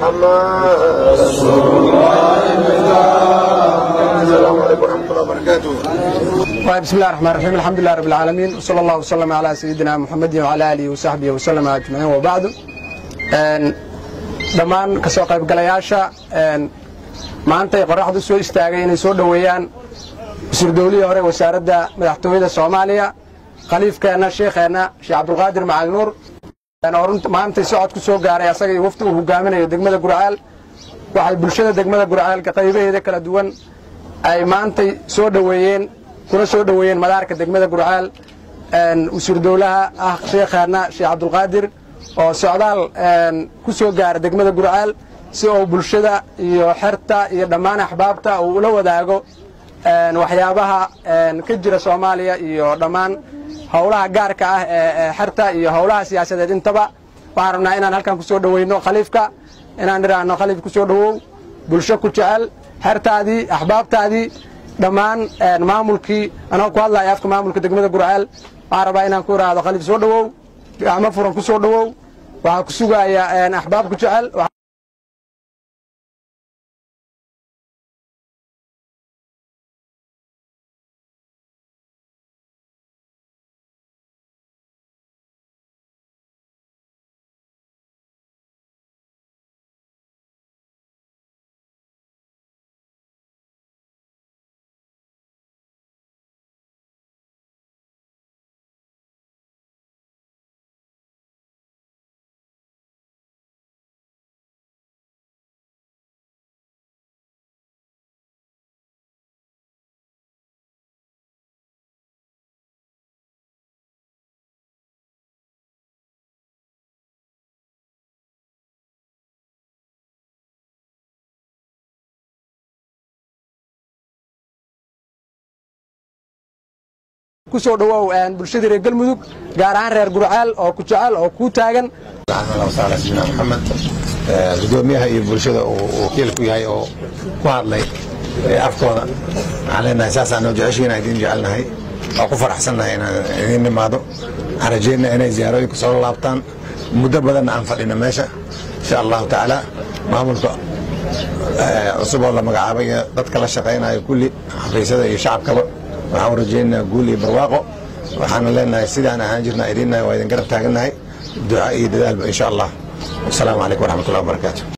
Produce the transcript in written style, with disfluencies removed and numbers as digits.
محمد رسول الله. السلام عليكم ورحمة الله وبركاته. بسم الله الرحمن الرحيم. الحمد لله رب العالمين، وصلى الله وسلم على سيدنا محمد وعلى آله وصحبه وسلم أجمعين. وبعد dhammaan ka soo qaybgalayaasha maanta ay qoraxdu soo istaagay inay soo dhaweeyaan wasiir dawladii hore wasaaradda madaxtooyada Soomaaliya khaliifkeena sheekheena Sheekh Cabdulqaadir Macalin Nuur maanta socod ku soo gaaray asaga iyo wafdi uu hogaaminayo degmada Gurceel. waxay bulshada degmada Gurceel ka qaybaheeda kala duwan ay maanta soo dhaweeyeen kuna soo dhaweeyeen madaarka degmada Gurceel wasiir dawlaha sheekheena Sheekh Cabdulqaadir oo socdaal ku soo gaaray degmada Gurceel si oo bulshada iyo xirta iyo dhammaan axbaabta uu la wadaago waxyaabaha ka jira Soomaaliya iyo dhammaan hawlaha gaarka ah ee xirta iyo hawlaha siyaasadeed intaba. waxaan rabnaa inaan halkan ku soo dhaweyno khaliifka, inaan dhiraano khaliif ku soo dhawow bulsho ku jecel xirtaadii axbaabtaadii dhammaan maamulkii anoo ku hadlayo afka maamulka degmada Gurceel. waxaan rabaa inaan ku iraado khaliif soo dhawow gacmo furan ku soo dhawow. waxaa ku sugaya axbaab ku jecel ku soo dhawow bulshada reer Galmudug gaar ahaan reer Gurceel oo ku jecel oo ku taagan. محمد gudoomiyaha iyo bulshada oo wakiil ku yahay oo ku hadlay afkooda علينا اساسا انه جعشينا idin jecelnahay oo ku faraxsanahay inaan idin nimaado. arajayna inay ziyaarooyin ku soo laabtaan muddo badan aan fadhina meesha insha Allah taala. maamulka cusub oo la magacaabay dadka la shaqeynaayo kulli xafiisyada iyo shacabkaba waxaan rajaynaa guul iyo barwaaqo. waxaan leenahay sidaan ahaan jirnaa idinna waa idin garab taaganahay ducaa iyo dadaal insha Allah. والسلام عليكم ورحمة الله وبركاته.